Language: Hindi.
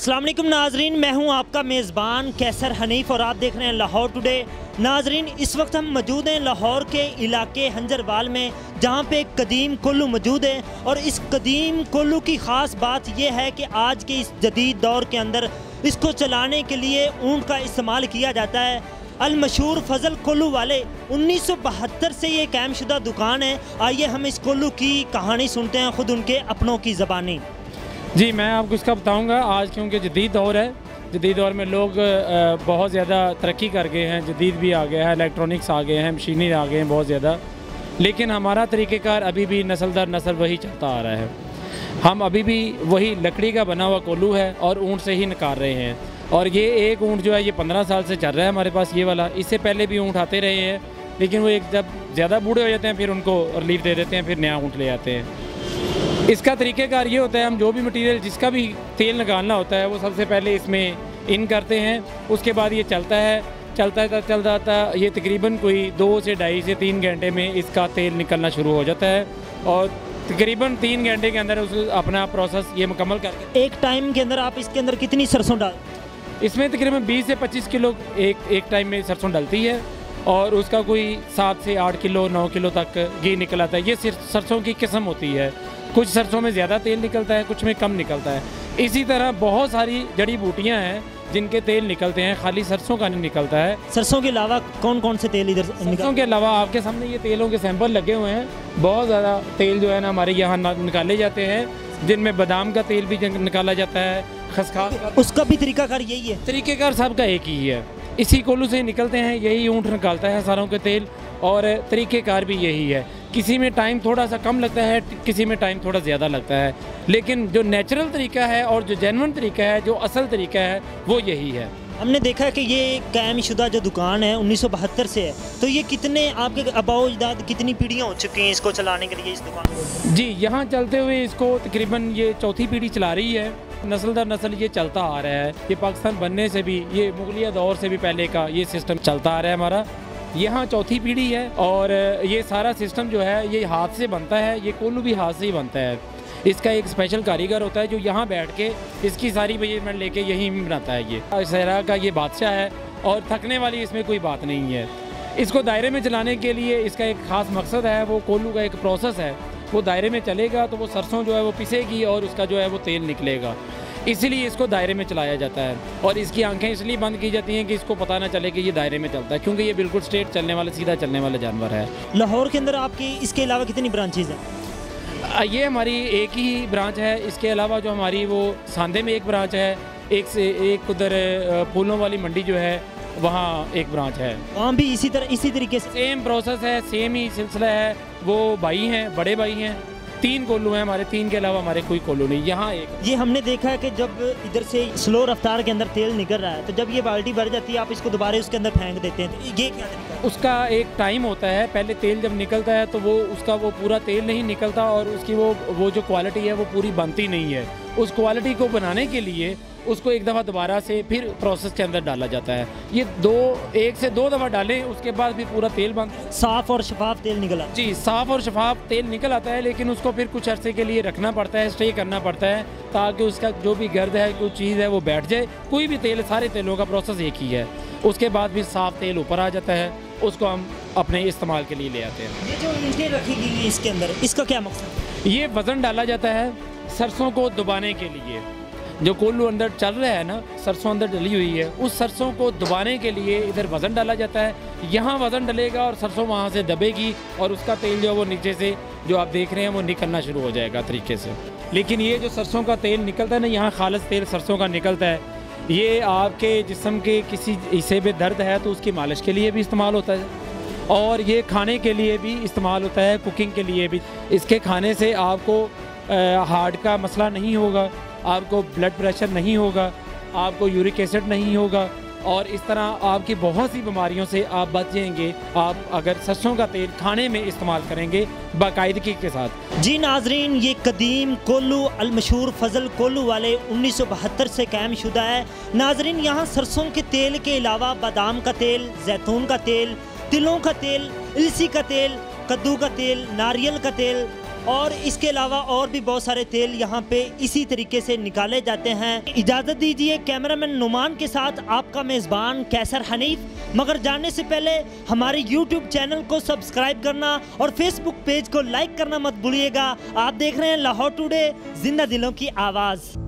अस्सलाम वालेकुम नाजरीन, मैं हूं आपका मेज़बान कैसर हनीफ और आप देख रहे हैं लाहौर टुडे। नाजरीन, इस वक्त हम मौजूद हैं लाहौर के इलाके हंजरवाल में, जहां पे एक कदीम कोल्लू मौजूद है। और इस कदीम कोल्लू की ख़ास बात यह है कि आज के इस जदीद दौर के अंदर इसको चलाने के लिए ऊँट का इस्तेमाल किया जाता है। अलमशहूर फजल कोल्लू वाले 1972 से ये कायमशुदा दुकान है। आइए हम इस कोल्लू की कहानी सुनते हैं खुद उनके अपनों की ज़बानी। जी, मैं आपको इसका बताऊंगा। आज क्योंकि जदीद दौर है, जदीद दौर में लोग बहुत ज़्यादा तरक्की कर गए हैं, जदीद भी आ गया है, इलेक्ट्रॉनिक्स आ गए हैं, मशीनरी आ गए हैं बहुत ज़्यादा। लेकिन हमारा तरीक़ेकार अभी भी नस्ल दर नस्ल वही चलता आ रहा है। हम अभी भी वही लकड़ी का बना हुआ कोल्लू है और ऊँट से ही निकाल रहे हैं। और ये एक ऊँट जो है ये 15 साल से चल रहा है हमारे पास, ये वाला। इससे पहले भी ऊँट आते रहे हैं, लेकिन वो एक जब ज़्यादा बूढ़े हो जाते हैं फिर उनको रिलीफ दे देते हैं, फिर नया ऊँट ले आते हैं। इसका तरीक़ेकार ये होता है, हम जो भी मटेरियल जिसका भी तेल निकालना होता है वो सबसे पहले इसमें इन करते हैं। उसके बाद ये चलता है ये तकरीबन कोई 2 से 2.5 से 3 घंटे में इसका तेल निकलना शुरू हो जाता है। और तकरीबन 3 घंटे के अंदर उस अपना प्रोसेस ये मुकम्मल करके एक टाइम के अंदर आप इसके अंदर कितनी सरसों डाल? इसमें तकरीबन 20 से 25 किलो एक टाइम में सरसों डलती है। और उसका कोई 7 से 8 किलो 9 किलो तक घी निकल आता है। ये सिर्फ सरसों की किस्म होती है, कुछ सरसों में ज़्यादा तेल निकलता है, कुछ में कम निकलता है। इसी तरह बहुत सारी जड़ी बूटियाँ हैं जिनके तेल निकलते हैं, खाली सरसों का नहीं निकलता है। सरसों के अलावा कौन कौन से तेल इधर सरसों के अलावा आपके सामने ये तेलों के सैंपल लगे हुए हैं। बहुत ज़्यादा तेल जो है ना हमारे यहाँ निकाले जाते हैं, जिनमें बादाम का तेल भी निकाला जाता है, खसखस का। उसका भी तरीकाकार यही है? तरीक़ेकार सबका एक ही है, इसी कोल्लू से निकलते हैं, यही ऊँट निकालता है सारों के तेल। और तरीक़ेकार भी यही है। किसी में टाइम थोड़ा सा कम लगता है, किसी में टाइम थोड़ा ज़्यादा लगता है, लेकिन जो नेचुरल तरीका है और जो जेन्युइन तरीका है, जो असल तरीका है, वो यही है। हमने देखा है कि ये कायमशुदा जो दुकान है 1972 से है, तो ये कितने आपके आबाओ अजदाद कितनी पीढ़ियाँ हो चुकी हैं इसको चलाने के लिए, इस दुकान को? जी, यहाँ चलते हुए इसको तकरीबन ये 4थी पीढ़ी चला रही है। नस्ल दर नस्ल ये चलता आ रहा है। ये पाकिस्तान बनने से भी, ये मुगलिया दौर से भी पहले का ये सिस्टम चलता आ रहा है हमारा। यहाँ 4थी पीढ़ी है और ये सारा सिस्टम जो है ये हाथ से बनता है। ये कोल्लू भी हाथ से ही बनता है। इसका एक स्पेशल कारीगर होता है जो यहाँ बैठ के इसकी सारी मेजरमेंट लेके यहीं बनाता है। ये सहरा का ये बादशाह है और थकने वाली इसमें कोई बात नहीं है। इसको दायरे में चलाने के लिए इसका एक ख़ास मकसद है, वो कोल्लू का एक प्रोसेस है। वो दायरे में चलेगा तो वो सरसों जो है वो पिसेगी और उसका जो है वो तेल निकलेगा। इसीलिए इसको दायरे में चलाया जाता है। और इसकी आंखें इसलिए बंद की जाती हैं कि इसको पता ना चले कि ये दायरे में चलता है, क्योंकि ये बिल्कुल स्ट्रेट चलने वाला, सीधा चलने वाला जानवर है। लाहौर के अंदर आपकी इसके अलावा कितनी ब्रांचेज हैं? ये हमारी एक ही ब्रांच है। इसके अलावा जो हमारी वो सांदे में एक ब्रांच है, एक से एक उधर फूलों वाली मंडी जो है वहाँ एक ब्रांच है। वहाँ भी इसी तरीके से सेम प्रोसेस है, सेम ही सिलसिला है। वो भाई हैं, बड़े भाई हैं। 3 कोल्लू हैं हमारे, 3 के अलावा हमारे कोई कोल्लू नहीं। यहाँ एक ये हमने देखा है कि जब इधर से स्लो रफ्तार के अंदर तेल निकल रहा है, तो जब ये बाल्टी भर जाती है आप इसको दोबारा उसके अंदर फेंक देते हैं, तो ये क्या तरीका है? उसका एक टाइम होता है। पहले तेल जब निकलता है तो वो उसका वो पूरा तेल नहीं निकलता और उसकी वो जो क्वालिटी है वो पूरी बनती नहीं है। उस क्वालिटी को बनाने के लिए उसको एक दफ़ा दोबारा से फिर प्रोसेस के अंदर डाला जाता है। ये 1 से 2 दफ़ा डालें, उसके बाद भी पूरा तेल बनता है। साफ़ और शफाफ तेल निकला? जी, साफ़ और शफाफ तेल निकल आता है, लेकिन उसको फिर कुछ अरसे के लिए रखना पड़ता है, स्टे करना पड़ता है, ताकि उसका जो भी गर्द है, कोई चीज़ है, वो बैठ जाए। कोई भी तेल, सारे तेलों का प्रोसेस एक ही है। उसके बाद फिर साफ़ तेल ऊपर आ जाता है, उसको हम अपने इस्तेमाल के लिए ले आते हैं। ये जो ईंटें रखी गई हैं इसके अंदर, इसका क्या मकसद है? ये वज़न डाला जाता है सरसों को दबाने के लिए। जो कोल्लू अंदर चल रहा है ना, सरसों अंदर डली हुई है, उस सरसों को दबाने के लिए इधर वज़न डाला जाता है। यहाँ वज़न डलेगा और सरसों वहाँ से दबेगी और उसका तेल जो है वो नीचे से जो आप देख रहे हैं वो निकलना शुरू हो जाएगा तरीके से। लेकिन ये जो सरसों का तेल निकलता है ना, यहाँ खालिस तेल सरसों का निकलता है। ये आपके जिस्म के किसी हिस्से में दर्द है तो उसकी मालिश के लिए भी इस्तेमाल होता है और ये खाने के लिए भी इस्तेमाल होता है, कुकिंग के लिए भी। इसके खाने से आपको हार्ट का मसला नहीं होगा, आपको ब्लड प्रेशर नहीं होगा, आपको यूरिक एसिड नहीं होगा और इस तरह आपकी बहुत सी बीमारियों से आप बच जाएंगे, आप अगर सरसों का तेल खाने में इस्तेमाल करेंगे बाकायदगी के साथ। जी नाजरीन, ये कदीम कोल्लू अलमशहूर फजल कोल्लू वाले 1972 से कायमशुदा है। नाजरीन, यहाँ सरसों के तेल के अलावा बादाम का तेल, जैतून का तेल, तिलों का तेल, इलसी का तेल, कद्दू का तेल, नारियल का तेल, और इसके अलावा और भी बहुत सारे तेल यहाँ पे इसी तरीके से निकाले जाते हैं। इजाज़त दीजिए कैमरामैन नुमान के साथ आपका मेज़बान कैसर हनीफ। मगर जानने से पहले हमारे YouTube चैनल को सब्सक्राइब करना और Facebook पेज को लाइक करना मत भूलिएगा। आप देख रहे हैं लाहौर टुडे, जिंदा दिलों की आवाज़।